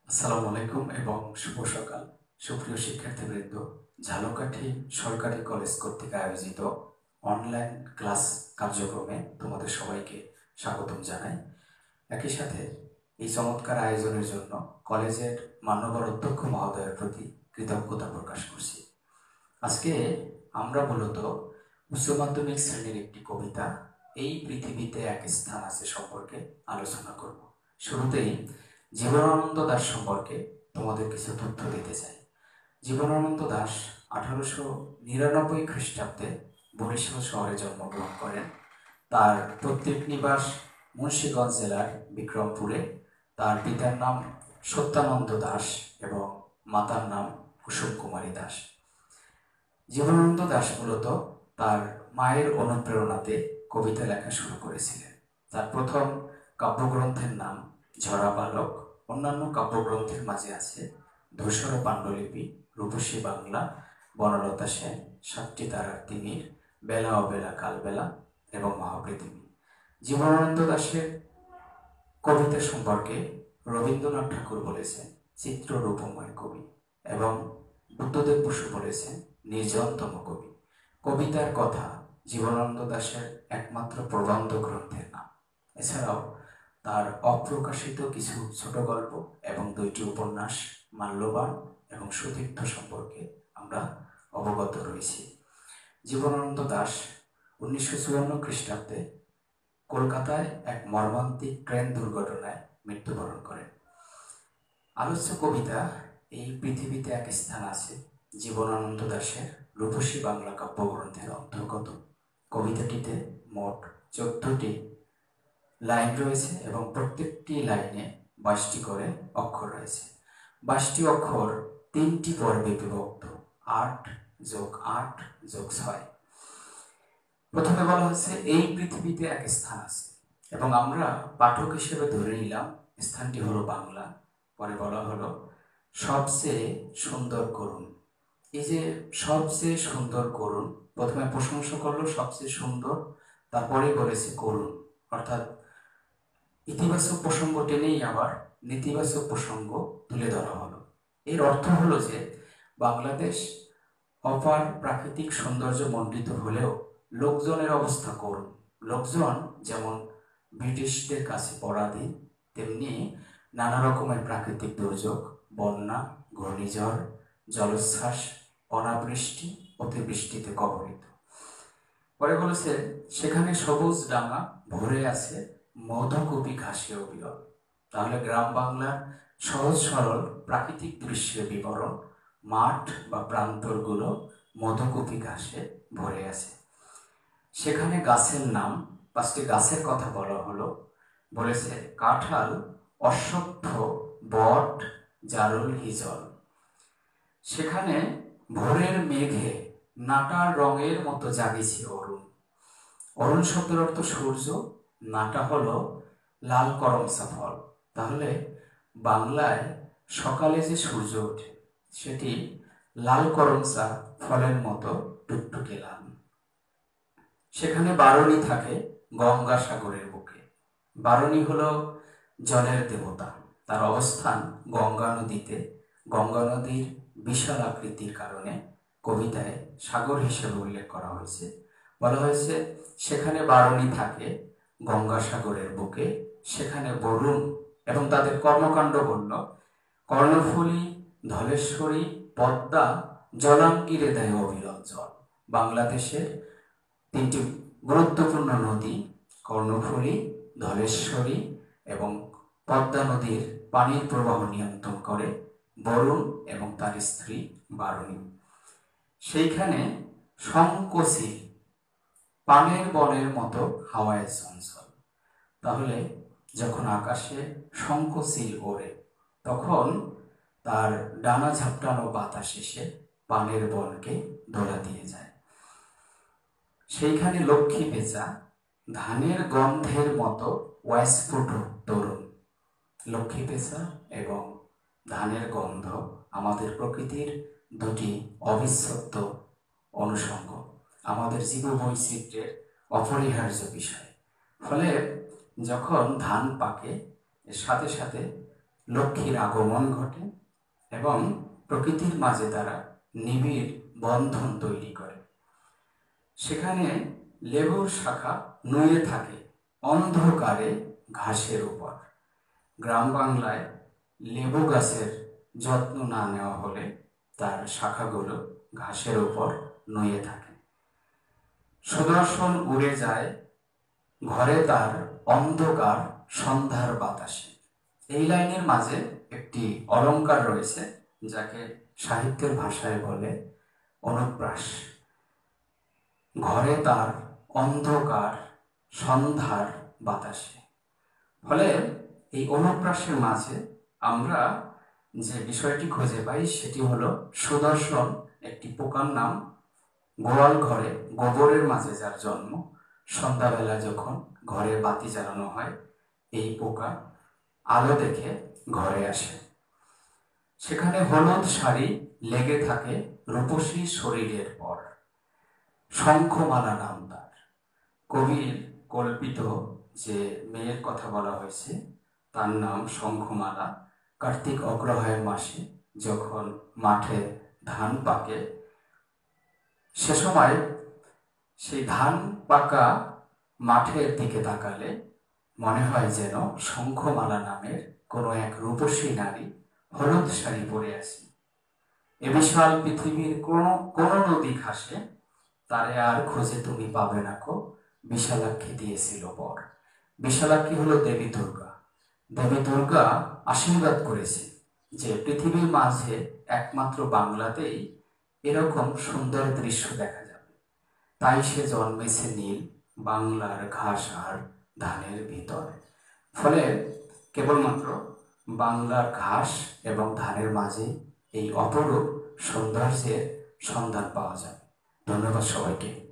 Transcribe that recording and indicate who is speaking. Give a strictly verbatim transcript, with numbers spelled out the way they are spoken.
Speaker 1: আসসালামু আলাইকুম এবং শুভ সকাল। সুপ্রিয় শিক্ষার্থীবৃন্দ, ঝালকাঠি সরকারি কলেজ কর্তৃক আয়োজিত অনলাইন ক্লাস কার্যক্রমে তোমাদের সবাইকে স্বাগতম জানাই। একই সাথে এই চমৎকার আয়োজনের জন্য কলেজের মান্যবর অধ্যক্ষ মহোদয়ের প্রতি কৃতজ্ঞতা প্রকাশ করছি। আজকে আমরা মূলত উচ্চ মাধ্যমিক শ্রেণীর একটি কবিতা এই পৃথিবীতে এক স্থান আছে সম্পর্কে আলোচনা করব। শুরুতেই জীবনানন্দ দাশ সম্পর্কে তোমাদের কিছু তথ্য দিতে চাই। জীবনানন্দ দাশ আঠারোশো নিরানব্বই খ্রিস্টাব্দে বরিশাল শহরে জন্মগ্রহণ করেন। তার পৈতৃক নিবাস মুন্সিগঞ্জ জেলার বিক্রমপুরে। তার পিতার নাম সত্যানন্দ দাশ এবং মাতার নাম কুসুম কুমারী দাস। জীবনানন্দ দাশ মূলত তার মায়ের অনুপ্রেরণাতে কবিতা লেখা শুরু করেছিলেন। তার প্রথম কাব্যগ্রন্থের নাম ঝরা বালক। অন্যান্য কাব্যগ্রন্থের মাঝে আছে ধূসর পাণ্ডুলিপি, রূপসী বাংলা, বনলতা সেন, সাতটি তারার তিমির, বেলা অবেলা কালবেলা এবং মহাপৃথিবী। জীবনানন্দ দাশের কবিতা সম্পর্কে রবীন্দ্রনাথ ঠাকুর বলেছেন চিত্ররূপময় কবি এবং বুদ্ধদেব বসু বলেছেন নির্জনতম কবি। কবিতার কথা জীবনানন্দ দাশের একমাত্র প্রবন্ধ গ্রন্থের নাম। এছাড়াও তার অপ্রকাশিত কিছু ছোট গল্প এবং দুইটি উপন্যাস মাল্যবান এবং সুতীর্থ সম্পর্কে আমরা অবগত রয়েছি। জীবনানন্দ দাশ উনিশশো চুয়ান্ন খ্রিস্টাব্দে কলকাতায় এক মর্মান্তিক ট্রেন দুর্ঘটনায় মৃত্যুবরণ করেন। আলোচ্য কবিতা এই পৃথিবীতে এক স্থান আছে জীবনানন্দ দাশের রূপসী বাংলা কাব্যগ্রন্থের অন্তর্গত। কবিতাটিতে মোট চোদ্দটি লাইন রয়েছে এবং প্রত্যেকটি লাইনে বাইশটি করে অক্ষর রয়েছে। বাইশটি অক্ষর তিনটি পর্বে বিভক্ত, আট যোগ আট যোগ ছয়। প্রথমে বলা হচ্ছে এই পৃথিবীতে এক স্থান আছে এবং আমরা পাঠক হিসেবে ধরে নিলাম স্থানটি হলো বাংলা। পরে বলা হলো সবচেয়ে সুন্দর করুণ। এই যে সবচেয়ে সুন্দর করুণ, প্রথমে প্রশংসা করলো সবচেয়ে সুন্দর, তারপরে বলেছে করুণ, অর্থাৎ ইতিবাচক প্রসঙ্গ টেনেই আবার নেতিবাচক প্রসঙ্গ তুলে ধরা হলো। এর অর্থ হলো যে বাংলাদেশ অপার প্রাকৃতিক সৌন্দর্য মণ্ডিত হলেও লোকজনের অবস্থা করুণ। লোকজন যেমন ব্রিটিশদের কাছে পরাধীন, তেমনি নানা রকমের প্রাকৃতিক দুর্যোগ, বন্যা, ঘূর্ণিঝড়, জলোচ্ছ্বাস, অনাবৃষ্টি, অতিবৃষ্টিতে কবলিত। পরে বলেছে সেখানে সবুজ ডাঙা ভরে আছে মধুকুপি ঘাসে অবিরল। তাহলে গ্রাম বাংলার সহজ সরল প্রাকৃতিক দৃশ্যের বিবরণ, মাঠ বা প্রান্তরগুলো মধুকুপি ঘাসে ভরে আছে। সেখানে গাছের নাম, পাঁচটি গাছের কথা বলা হলো। বলেছে কাঁঠাল, অশ্বত্থ, বট, জারুল, হিজল। সেখানে ভোরের মেঘে নাটার রঙের মতো জাগিছে অরুণ। অরুণ শব্দের অর্থ সূর্য, নাটা হলো লাল করমচা ফল। তাহলে বাংলায় সকালে যে সূর্য ওঠে সেটি লাল করমচা ফলের মতো টুকটুকে লাল। সেখানে বারণী থাকে গঙ্গাসাগরের বুকে। বারণী হলো জলের দেবতা, তার অবস্থান গঙ্গা নদীতে। গঙ্গা নদীর বিশাল আকৃতির কারণে কবিতায় সাগর হিসেবে উল্লেখ করা হয়েছে। বলা হয়েছে সেখানে বারণী থাকে গঙ্গাসাগরের বুকে। সেখানে বরুণ এবং তাদের কর্মকাণ্ড বলল কর্ণফুলী, ধলেশ্বরী, পদ্মা জলাঙ্গিরে দেয় অবিরল জল। বাংলাদেশের তিনটি গুরুত্বপূর্ণ নদী কর্ণফুলী, ধলেশ্বরী এবং পদ্মা নদীর পানির প্রবাহ নিয়ন্ত্রণ করে বরুণ এবং তার স্ত্রী বারণী। সেইখানে সংকোচিল, পানের বনের মতো হাওয়ায় চঞ্চল। তাহলে যখন আকাশে সংকোচিল ওড়ে তখন তার ডানা ঝাপটানো বাতাস এসে পানের বনকে দোলা দিয়ে যায়। সেইখানে লক্ষ্মী পেঁচা, ধানের গন্ধের মতো ওয়াইস্ফুট তরুণ। লক্ষ্মী পেঁচা এবং ধানের গন্ধ আমাদের প্রকৃতির দুটি অবিচ্ছেদ্য অনুষঙ্গ, আমাদের জীববৈচিত্র্যের অপরিহার্য বিষয়। ফলে যখন ধান পাকে এর সাথে সাথে লক্ষ্মীর আগমন ঘটে এবং প্রকৃতির মাঝে তারা নিবিড় বন্ধন তৈরি করে। সেখানে লেবুর শাখা নুয়ে থাকে অন্ধকারে ঘাসের উপর। গ্রাম বাংলায় লেবু গাছের যত্ন না নেওয়া হলে তার শাখাগুলো ঘাসের উপর নুয়ে থাকে। সুদর্শন উড়ে যায় ঘরে তার অন্ধকার সন্ধ্যার বাতাসে। এই লাইনের মাঝে একটি অলংকার রয়েছে যাকে সাহিত্যের ভাষায় বলে অনুপ্রাস। ঘরে তার অন্ধকার সন্ধ্যার বাতাসে। ফলে এই অনুপ্রাসের মাঝে আমরা যে বিষয়টি খুঁজে পাই সেটি হলো সুদর্শন একটি পোকার নাম। গোয়াল ঘরে গোবরের মাঝে যার জন্ম, সন্ধ্যাবেলা যখন ঘরে বাতি জ্বালানো হয় এই পোকা আলো দেখে ঘরে আসে। সেখানে হলুদ শাড়ি লেগে থাকে রূপসী শরীরের পর। শঙ্খমালা নাম তার। কবির কল্পিত যে মেয়ের কথা বলা হয়েছে তার নাম শঙ্খমালা। কার্তিক অগ্রহায়ণ মাসে যখন মাঠে ধান পাকে সে সময় সেই ধান পাকা মাঠের দিকে তাকালে মনে হয় যেন শঙ্খমালা নামের কোনো এক রূপসী নারী হলুদ শাড়ি পরে আছে। এ বিশাল পৃথিবীর কোনো কোনো নদী ঘাসে তারে আর খুঁজে তুমি পাবে না কো, বিশালাক্ষী দিয়েছিল বর। বিশালাক্ষী হলো দেবী দুর্গা। দেবী দুর্গা আশীর্বাদ করেছে যে পৃথিবীর মাঝে একমাত্র বাংলাতেই এরকম সুন্দর দৃশ্য দেখা যাবে। তাই সে জন্মেছে নীল বাংলার ঘাস আর ধানের ভিতর। ফলে কেবলমাত্র বাংলার ঘাস এবং ধানের মাঝে এই অপরূপ সৌন্দর্যের সন্ধান পাওয়া যাবে। ধন্যবাদ সবাইকে।